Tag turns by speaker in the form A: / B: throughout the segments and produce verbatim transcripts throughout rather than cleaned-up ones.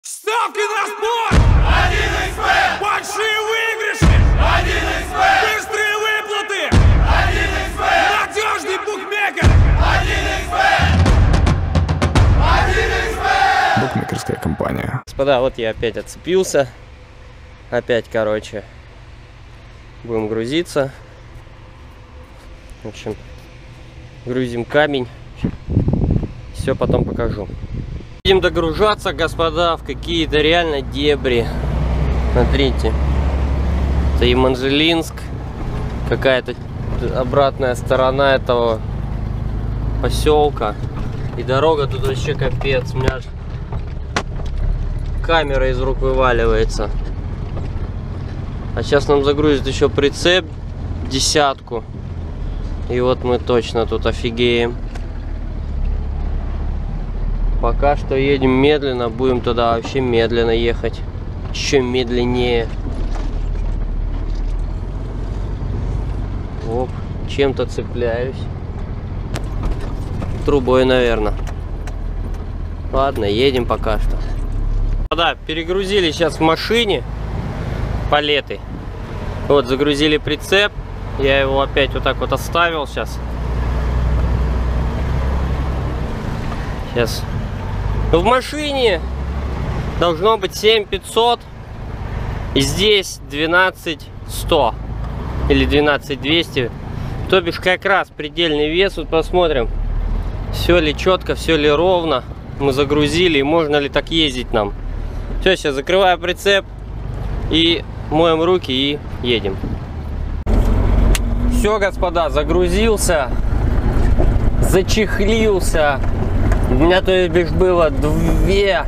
A: Ставки на спорт! один икс бет! Большие выигрыши! один икс бет! Быстрые выплаты! один икс бет! Надежный букмекер! один икс бет! один икс бет!
B: Букмекерская компания.
C: Господа, вот я опять отцепился. Опять, короче, будем грузиться. В общем, грузим камень. Все потом покажу. Будем догружаться, господа, в какие-то реально дебри. Смотрите. Это Еманжелинск. Какая-то обратная сторона этого поселка. И дорога тут вообще капец. У меня аж камера из рук вываливается. А сейчас нам загрузят еще прицеп десятку. И вот мы точно тут офигеем. Пока что едем медленно, будем туда вообще медленно ехать. Еще медленнее. Оп, чем-то цепляюсь. Трубой, наверное. Ладно, едем пока что. Да, перегрузили сейчас в машине палеты. Вот, загрузили прицеп. Я его опять вот так вот оставил сейчас. Сейчас. В машине должно быть семь пятьсот. И здесь двенадцать сто. Или двенадцать двести. То бишь как раз предельный вес. Вот посмотрим. Все ли четко, все ли ровно. Мы загрузили. И можно ли так ездить нам. Все, сейчас закрываю прицеп. И моем руки и едем. Все, господа, загрузился. Зачехлился. У меня, то бишь, было две,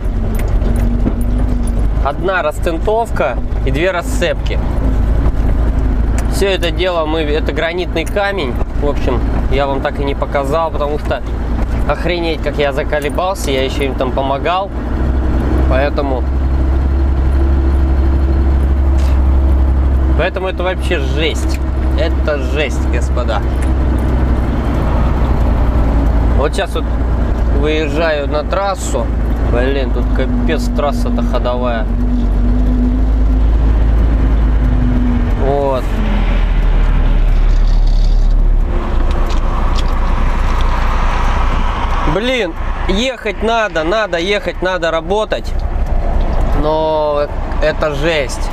C: одна растентовка и две расцепки. Все это дело мы, это гранитный камень. В общем, я вам так и не показал, потому что охренеть, как я заколебался, я еще им там помогал. Поэтому, поэтому это вообще жесть. Это жесть, господа. Вот сейчас вот выезжаю на трассу. Блин, тут капец, трасса-то ходовая. Вот. Блин, ехать надо, надо ехать, надо работать. Но это жесть.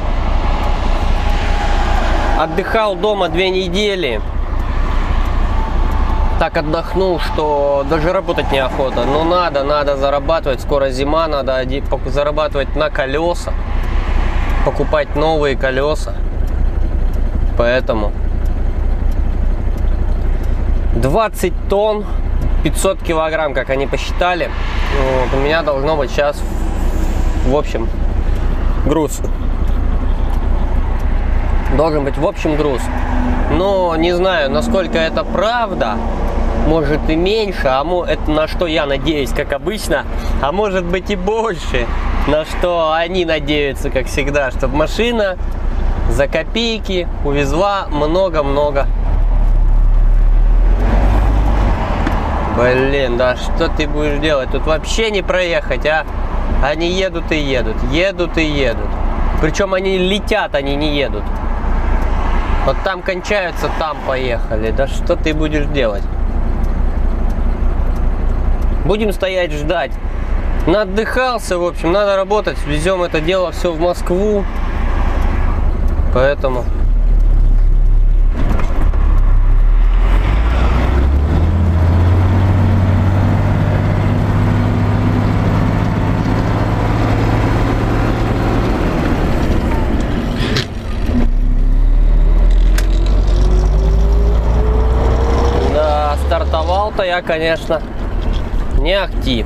C: Отдыхал дома две недели. Так отдохнул, что даже работать неохота. Но надо, надо зарабатывать. Скоро зима, надо зарабатывать на колеса. Покупать новые колеса. Поэтому двадцать тонн, пятьсот килограмм, как они посчитали. Вот, у меня должно быть сейчас, в общем, груз. Должен быть в общем груз. Но не знаю, насколько это правда. Может и меньше, а это на что я надеюсь, как обычно. А может быть и больше. На что они надеются, как всегда. Чтобы машина за копейки увезла много-много. Блин, да что ты будешь делать? Тут вообще не проехать, а? Они едут и едут, едут и едут. Причем они летят, они не едут. Вот там кончаются, там поехали. Да что ты будешь делать? Будем стоять, ждать. Наотдыхался, в общем, надо работать. Везем это дело все в Москву. Поэтому... Стартовал-то я, конечно, не ахти.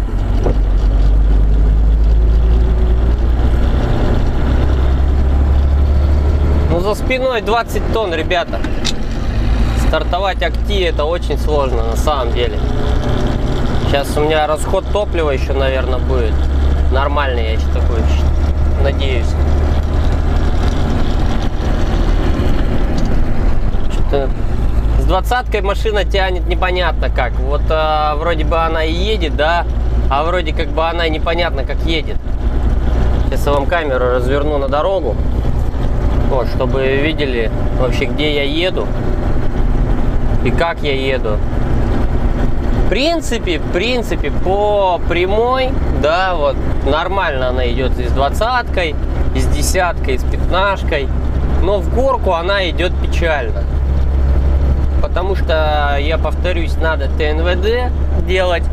C: Ну, за спиной двадцать тонн, ребята. Стартовать ахти — это очень сложно, на самом деле. Сейчас у меня расход топлива еще, наверное, будет нормальный, я еще такой надеюсь. Что-то... С двадцаткой машина тянет непонятно как. Вот а, вроде бы она и едет, да, а вроде как бы она непонятно как едет. Сейчас я вам камеру разверну на дорогу, вот, чтобы вы видели вообще, где я еду и как я еду. В принципе, в принципе, по прямой, да, вот, нормально она идет и с двадцаткой, и с десяткой, и с пятнашкой, но в горку она идет печально. Потому что, я повторюсь, надо ТНВД делать,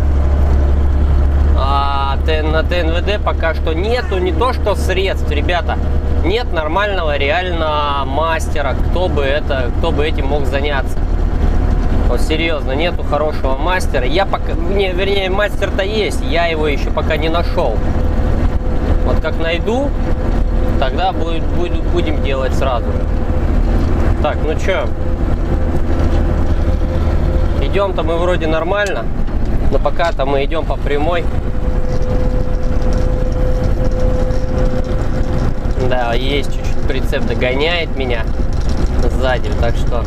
C: а на ТНВД пока что нету не то что средств, ребята, нет нормального реально мастера, кто бы это, кто бы этим мог заняться. Вот серьезно, нету хорошего мастера. Я пока, не, вернее, мастер-то есть, я его еще пока не нашел. Вот как найду, тогда будет, будет, будем делать сразу же. Так, ну чё, идем-то мы вроде нормально, но пока-то мы идем по прямой. Да, есть чуть-чуть прицеп, догоняет меня сзади, так что...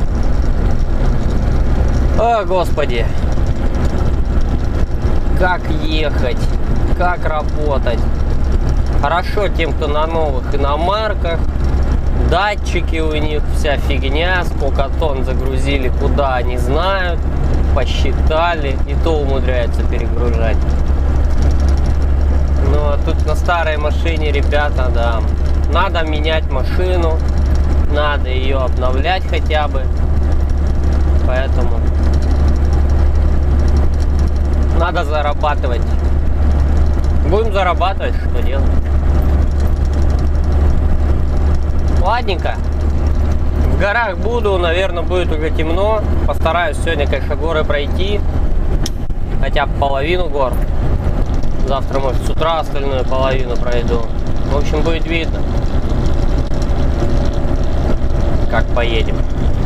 C: О, Господи! Как ехать? Как работать? Хорошо тем, кто на новых иномарках. Датчики у них, вся фигня. Сколько тонн загрузили, куда, не знают. Посчитали. И то умудряются перегружать. Ну, а тут на старой машине, ребята, да. Надо менять машину. Надо ее обновлять хотя бы. Поэтому... надо зарабатывать. Будем зарабатывать, что делать. Ладненько. В горах буду, наверное, будет уже темно. Постараюсь сегодня, конечно, горы пройти. Хотя бы половину гор. Завтра, может, с утра остальную половину пройду. В общем, будет видно, как поедем.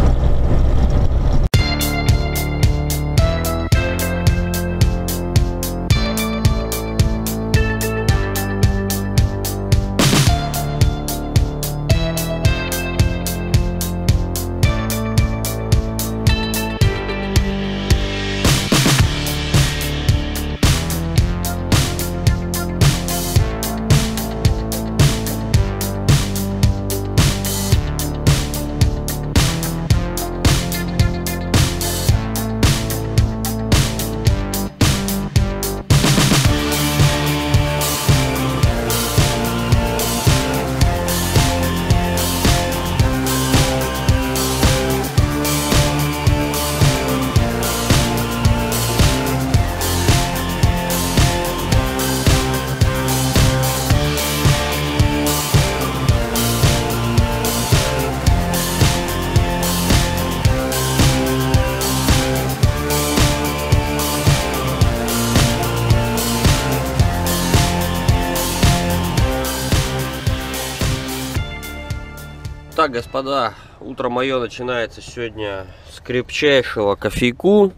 C: Так, господа, утро мое начинается сегодня с крепчайшего кофейку.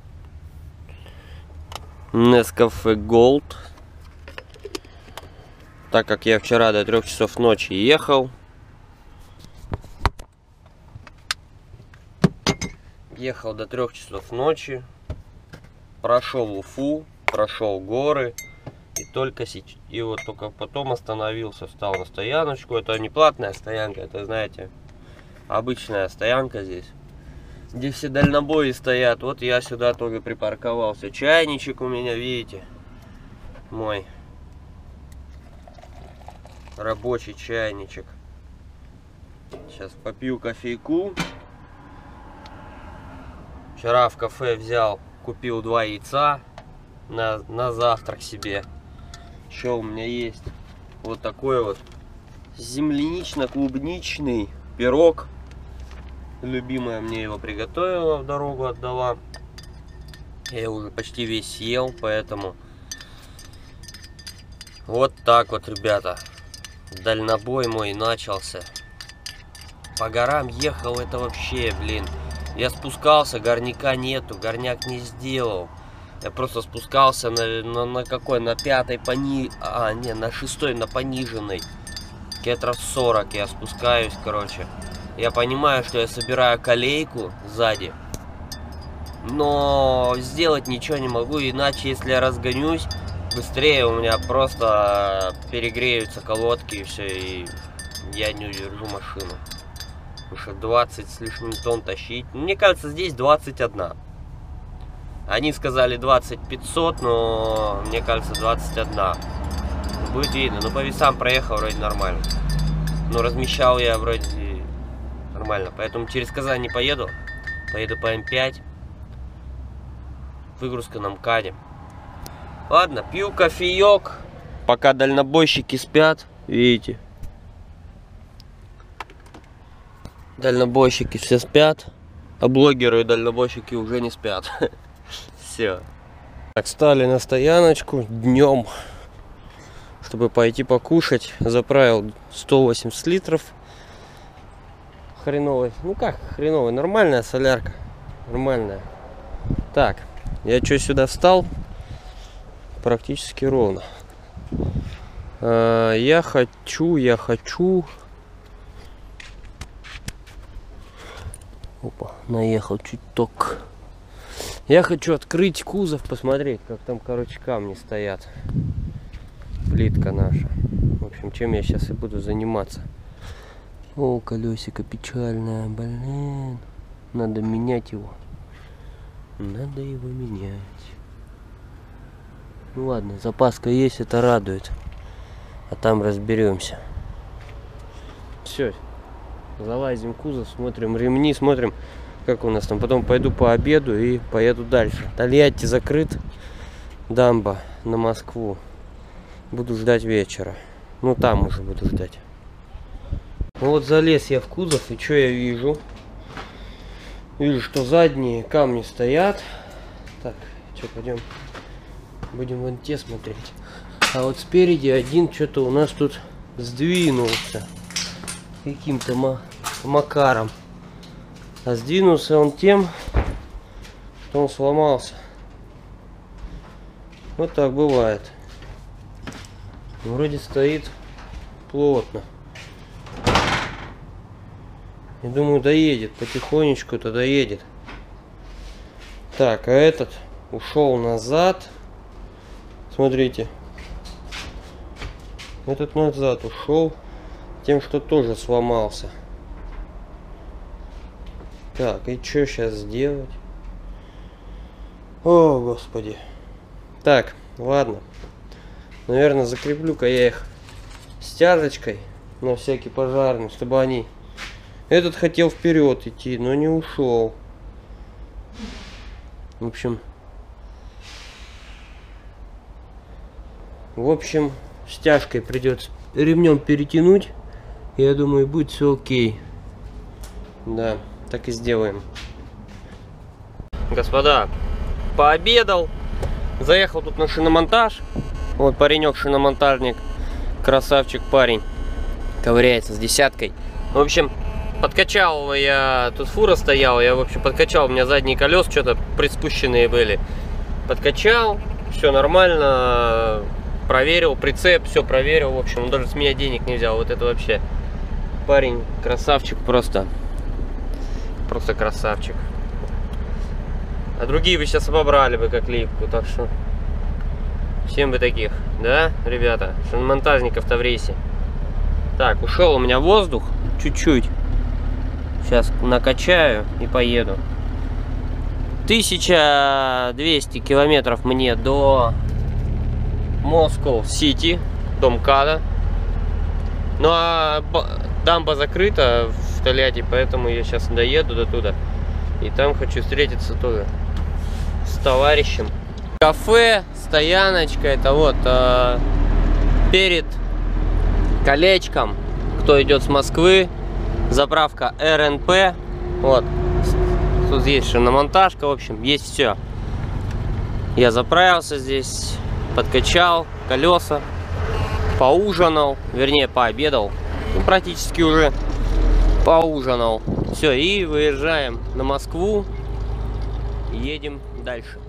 C: Nescafe Gold. Так как я вчера до трех часов ночи ехал. Ехал до трех часов ночи. Прошел Уфу, прошел горы. И только сейчас, и вот только потом остановился, встал на стояночку. Это не платная стоянка, это, знаете, обычная стоянка здесь, где все дальнобои стоят. Вот я сюда тоже припарковался. Чайничек у меня, видите, мой рабочий чайничек. Сейчас попью кофейку. Вчера в кафе взял, купил два яйца на, на завтрак себе. Еще у меня есть вот такой вот землянично-клубничный пирог. Любимая мне его приготовила, в дорогу отдала. Я его уже почти весь съел, поэтому вот так вот, ребята, дальнобой мой начался. По горам ехал, это вообще, блин. Я спускался, горняка нету, горняк не сделал. Я просто спускался на, на, на какой, на пятой пони... А, не, на шестой, на пониженной. Километров сорок я спускаюсь, короче. Я понимаю, что я собираю колейку сзади. Но сделать ничего не могу, иначе, если я разгонюсь, быстрее у меня просто перегреются колодки и все, и я не удержу машину. Потому что двадцать с лишним тонн тащить. Мне кажется, здесь двадцать одна. Они сказали двадцать пятьсот, но мне кажется двадцать одна. Будет видно. Но по весам проехал вроде нормально. Но размещал я вроде нормально. Поэтому через Казань не поеду. Поеду по эм пять. Выгрузка на МКАДе. Ладно, пью кофеек. Пока дальнобойщики спят. Видите? Дальнобойщики все спят. А блогеры и дальнобойщики уже не спят. Все. Так, стали на стояночку днем, чтобы пойти покушать. Заправил сто восемьдесят литров. Хреновый. Ну как хреновый? Нормальная солярка. Нормальная. Так, я что сюда встал? Практически ровно. А, я хочу, я хочу. Опа, наехал чуть-ток. Я хочу открыть кузов, посмотреть, как там, короче, камни стоят. Плитка наша. В общем, чем я сейчас и буду заниматься. О, колесико печальное, блин. Надо менять его. Надо его менять. Ну ладно, запаска есть, это радует. А там разберемся. Все. Залазим в кузов, смотрим ремни, смотрим, как у нас там. Потом пойду по обеду и поеду дальше. Тольятти закрыт. Дамба на Москву. Буду ждать вечера. Ну там уже буду ждать. Ну вот залез я в кузов, и что я вижу? Вижу, что задние камни стоят. Так, что, пойдем. Будем вон те смотреть. А вот спереди один что-то у нас тут сдвинулся. Каким-то ма макаром. А сдвинулся он тем, что он сломался. Вот так бывает. Вроде стоит плотно. Я думаю, доедет. Потихонечку-то доедет. Так, а этот ушел назад. Смотрите. Этот назад ушел. Тем, что тоже сломался. Так, и что сейчас сделать? О, господи. Так, ладно. Наверное, закреплю-ка я их стяжечкой на всякий пожарный, чтобы они... Этот хотел вперед идти, но не ушел. В общем... В общем, стяжкой придется ремнем перетянуть. Я думаю, будет все окей. Да, так и сделаем. Господа, пообедал. Заехал тут на шиномонтаж. Вот паренек шиномонтажник. Красавчик парень. Ковыряется с десяткой. В общем, подкачал я. Тут фура стояла. Я, в общем, подкачал. У меня задние колеса что-то приспущенные были. Подкачал. Все нормально. Проверил. Прицеп. Все проверил. В общем, он даже с меня денег не взял. Вот это вообще. Парень красавчик просто. Просто красавчик. А другие бы сейчас обобрали бы как липку. Так что всем бы таких. Да, ребята? Шиномонтажников-то в рейсе. Так, ушел у меня воздух. Чуть-чуть. Сейчас накачаю и поеду. тысяча двести километров мне до Москва-Сити. До МКАДа. Ну а дамба закрыта в Тольятти, поэтому я сейчас доеду до туда. И там хочу встретиться тоже с товарищем. Кафе, стояночка, это вот э, перед колечком, кто идет с Москвы, заправка эр эн пэ. Вот, тут есть шиномонтажка, в общем, есть все. Я заправился здесь, подкачал колеса. Поужинал, вернее пообедал, ну, практически уже поужинал. Все, и выезжаем на Москву, едем дальше.